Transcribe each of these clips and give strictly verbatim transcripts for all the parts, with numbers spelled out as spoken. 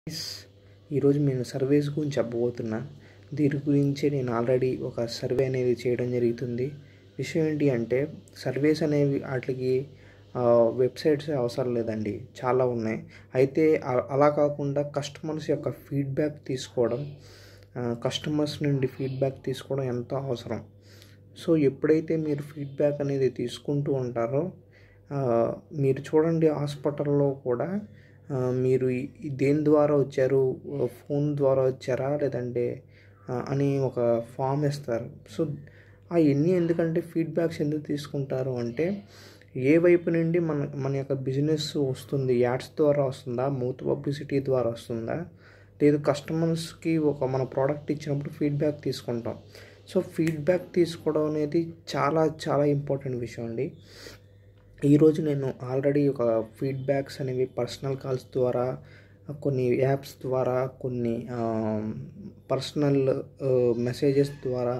Guys, ఈరోజు నేను surveys గురించి చెప్పబోతున్నా. దీని గురించి నేను ఆల్రెడీ ఒక సర్వే అనేది చేయడం జరుగుతుంది. విషయం ఏంటి అంటే, సర్వేస్ అనేవి వాటికి వెబ్సైట్స్ అవసరం లేదండి, చాలా ఉన్నాయి. అయితే అలా కాకుండా కస్టమర్స్ యొక్క ఫీడ్బ్యాక్ తీసుకోవడం, కస్టమర్స్ నుండి ఫీడ్బ్యాక్ తీసుకోవడం ఎంతో అవసరం. సో ఎప్పుడైతే మీరు ఫీడ్బ్యాక్ అనేది తీసుకుంటూ ఉంటారో, మీరు చూడండి హాస్పిటల్లో కూడా మీరు దేని ద్వారా వచ్చారు, ఫోన్ ద్వారా వచ్చారా లేదంటే అని ఒక ఫామ్ ఇస్తారు. సో అవన్నీ ఎందుకంటే ఫీడ్బ్యాక్స్ ఎందుకు తీసుకుంటారు అంటే, ఏ వైపు నుండి మన మన యొక్క బిజినెస్ వస్తుంది, యాడ్స్ ద్వారా వస్తుందా, మౌత్ పబ్లిసిటీ ద్వారా వస్తుందా, లేదు కస్టమర్స్కి ఒక మన ప్రోడక్ట్ ఇచ్చినప్పుడు ఫీడ్బ్యాక్ తీసుకుంటాం. సో ఫీడ్బ్యాక్ తీసుకోవడం అనేది చాలా చాలా ఇంపార్టెంట్ విషయం అండి. ఈరోజు నేను ఆల్రెడీ ఒక ఫీడ్బ్యాక్స్ అనేవి పర్సనల్ కాల్స్ ద్వారా, కొన్ని యాప్స్ ద్వారా, కొన్ని పర్సనల్ మెసేజెస్ ద్వారా,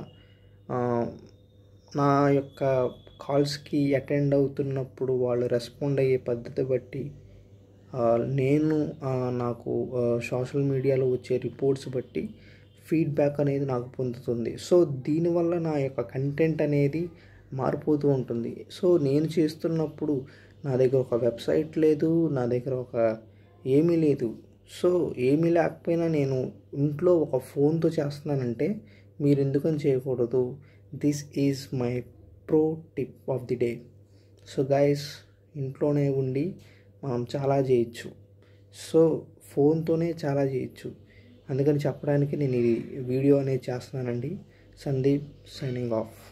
నా యొక్క కాల్స్కి అటెండ్ అవుతున్నప్పుడు వాళ్ళు రెస్పాండ్ అయ్యే పద్ధతి బట్టి, నేను నాకు సోషల్ మీడియాలో వచ్చే రిపోర్ట్స్ బట్టి ఫీడ్బ్యాక్ అనేది నాకు పొందుతుంది. సో దీనివల్ల నా యొక్క కంటెంట్ అనేది మారిపోతూ ఉంటుంది. సో నేను చేస్తున్నప్పుడు నా దగ్గర ఒక వెబ్సైట్ లేదు, నా దగ్గర ఒక ఏమీ లేదు. సో ఏమీ లేకపోయినా నేను ఇంట్లో ఒక ఫోన్తో చేస్తున్నానంటే మీరు ఎందుకని చేయకూడదు? This is my pro tip of the day. So guys, ఇంట్లోనే ఉండి మనం చాలా చేయొచ్చు. సో ఫోన్తోనే చాలా చేయొచ్చు. అందుకని చెప్పడానికి నేను ఈ వీడియో అనేది చేస్తున్నానండి. Sandeep signing of.